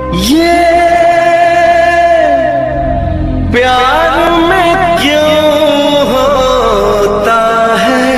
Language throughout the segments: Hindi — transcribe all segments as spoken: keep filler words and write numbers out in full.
ये प्यार में क्यों होता है,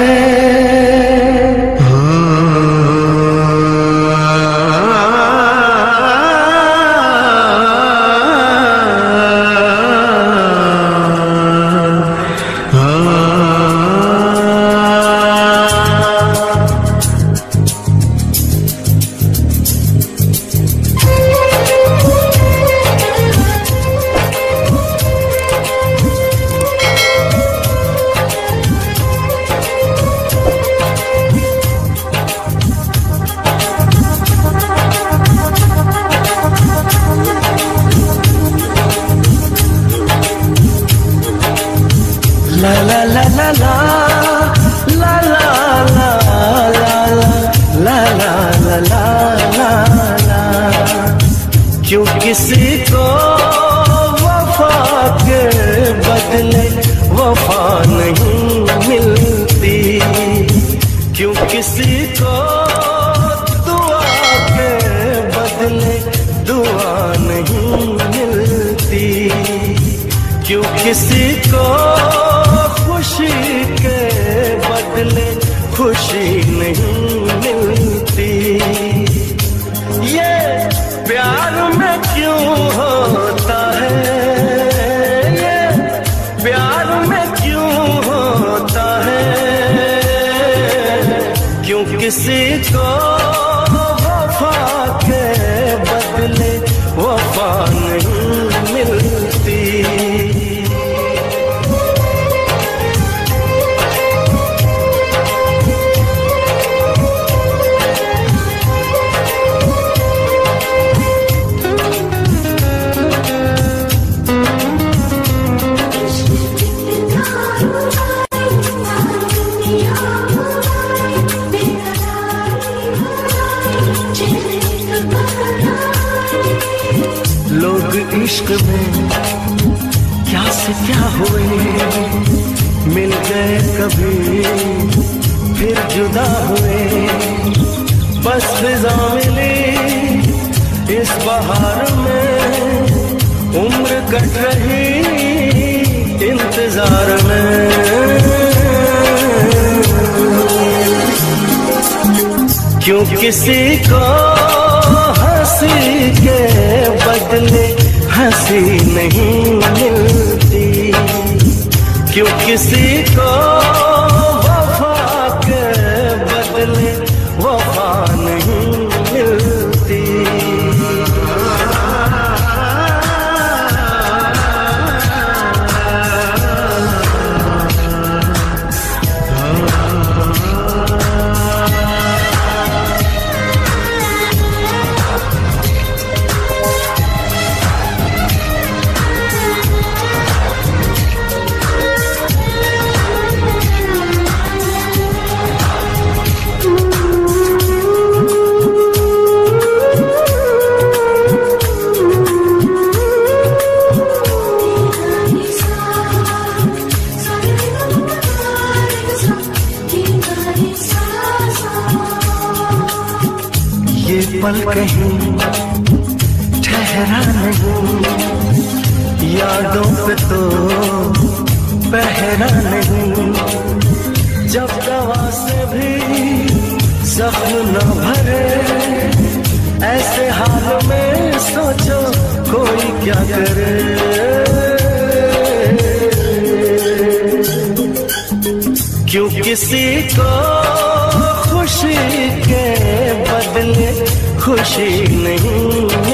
ला ला ला ला ला ला ला ला ला ला ला ला ला। क्यों किसी को वफा के बदले वफा नहीं मिलती, क्यों किसी को दुआ के बदले दुआ नहीं मिलती, क्यों किसी को खुशी के बदले खुशी नहीं मिलती। ये प्यार में क्यों होता है, ये प्यार में क्यों होता है, क्यों किसी को वफा के बदले वफा नहीं मिलती। लोग इश्क में क्या से क्या हुए, मिल गए कभी फिर जुदा हुए, बस फिजा मिली इस बहार में, उम्र कट रही इंतजार में। क्यों किसी को हंसी के बदले हंसी नहीं मिलती, क्यों किसी को वफा के बदले वफा नहीं मिलती। ये पल कहीं ठहरा नहीं, यादों पे तो पहरा नहीं, जब दवा से भी जख्म न भरे, ऐसे हाल में सोचो कोई क्या करे। क्यों किसी को खुशी के बदले खुशी नहीं